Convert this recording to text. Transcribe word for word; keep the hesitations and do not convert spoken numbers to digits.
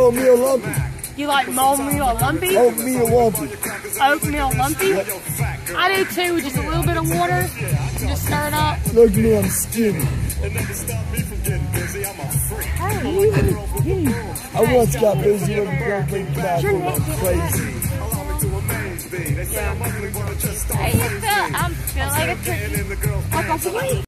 Oatmeal Lumpy. You like Oatmeal Lumpy? Oatmeal Lumpy. Oatmeal Lumpy? I do too, with just a little bit of water. Just stir it up. Look at me, I'm skinny. Hey. I once got busy with a girl getting back when I'm crazy. Hey, I feel, I feel like a turkey. Like a